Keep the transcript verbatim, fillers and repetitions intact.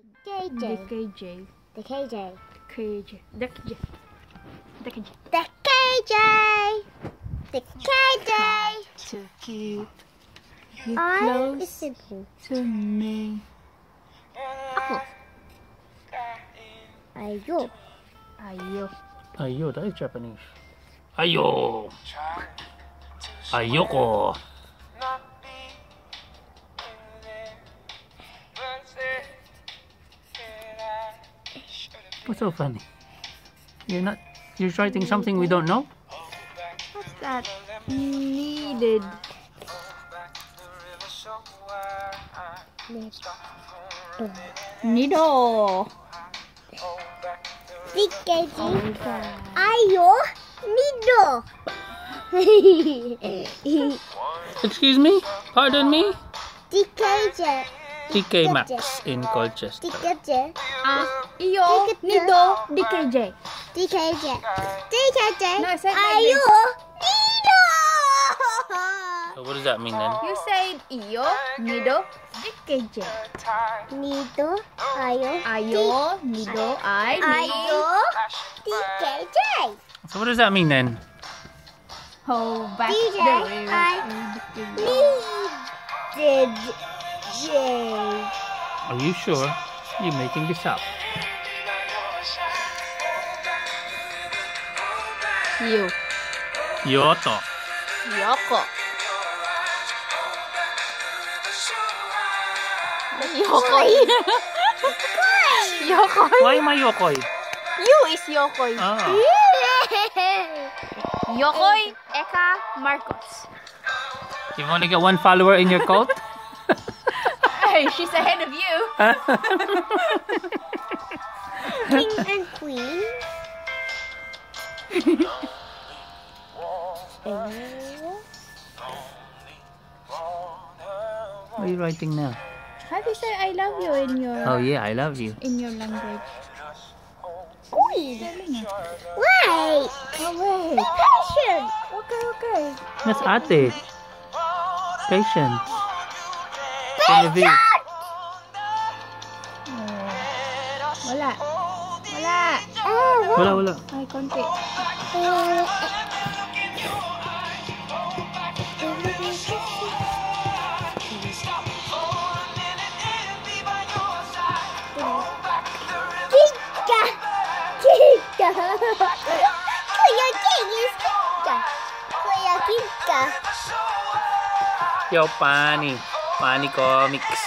K J. The K J. The K J. K J. The K J. The K J. The K J. The K J. To keep you I close is simple. to me. Ako. Ayo. Ayo. Ayo, that is Japanese. Ayo. Ayoko. What's so funny? You're not. You're writing something we don't know. What's that? Needed. Nido. The K J. Ayo. Nido. Excuse me? Pardon me? The K J. T K Maxx in Colchester. The K J. Ah, iyo. Nido. The K J. The K J. The K J. No, I said like Ayo. this. Nido. So what does that mean then? You said iyo. Nido. The K J. Nido. Ayo. Ayo. Nido. I. Ayo. The K J. So what does that mean then? Hold back D J, the way. I needed J. Are you sure? You're making this up. You. Yoto. Yoko. Yokoi. Yokoi. Why am I Yokoi? You is Yokoi. Ah. Yokoi, Eka, Marcos. You've only got one follower in your cult? Hey, she's ahead of you. King and Queen. What are you writing now? How do you say I love you in your Oh yeah, I love you. in your language? Queen. Wait. Oh wait. Patience. Okay, okay. That's ate. Patience. Genevieve. Oh. Wala. Wala. Oh, Wala, wala. Ay, konti. Kika. Kika. Kuya King is Kika. Kuya Kika. Yo, Pani. Pani Comics.